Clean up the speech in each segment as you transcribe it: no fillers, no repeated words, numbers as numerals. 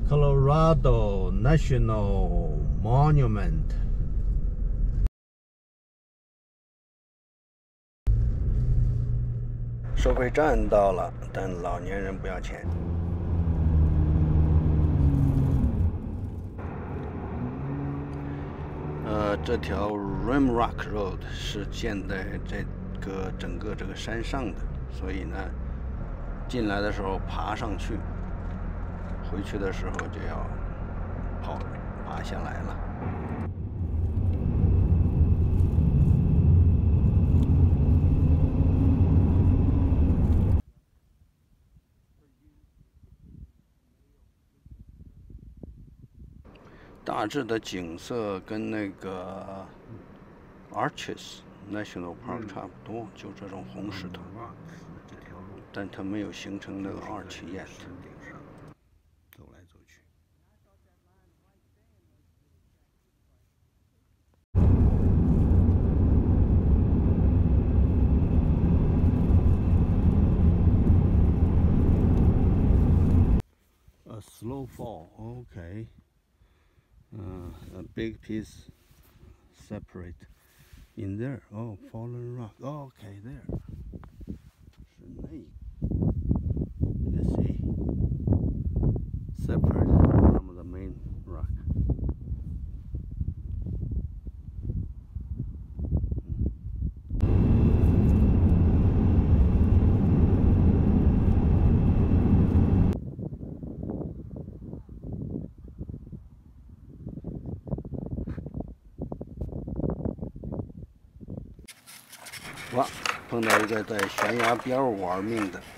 Colorado National Monument。收费站到了，但老年人不要钱。这条 Rimrock Road 是建在整个这个山上的，所以呢，进来的时候爬上去，回去的时候就要爬下来了。大致的景色跟那个 Arches National Park 差不多，就这种红石头，但它没有形成那个 arch yet。走来走去。A slow fall, okay. A big piece separate in there. Oh, fallen rock. Oh, okay, there. 是那个 you see, separate from the main rock.哇，碰到一个在悬崖边玩命的。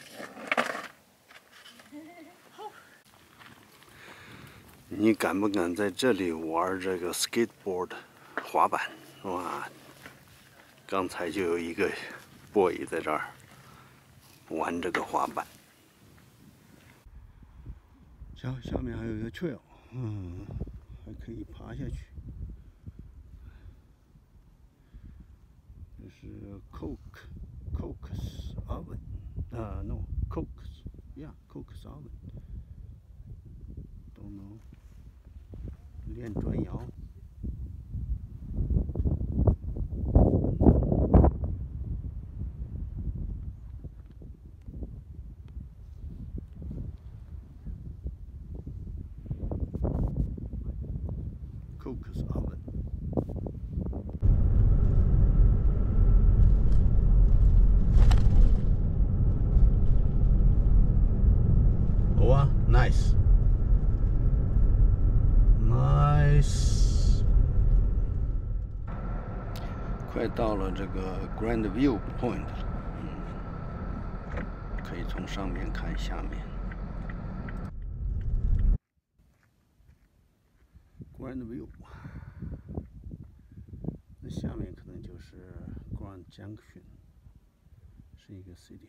你敢不敢在这里玩这个 skateboard 滑板？哇，刚才就有一个 boy 在这儿玩这个滑板。下面还有一个 trail， 还可以爬下去。这是 Coke's oven， no Coke's oven， don't know， 炼砖窑。Coke's oven。哇 ，nice， 快到了这个 Grand View Point 了，可以从上面看下面。Grand View， 那下面可能就是 Grand Junction， 是一个 city。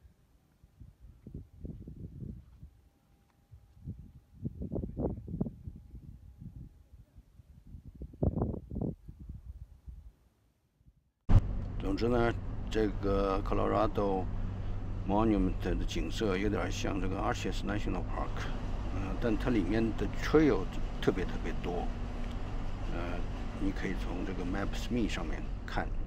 总之呢，这个 Colorado Monument 的景色有点像这个 Arches National Park， 但它里面的 trail 特别多，你可以从这个 Maps.me 上面看。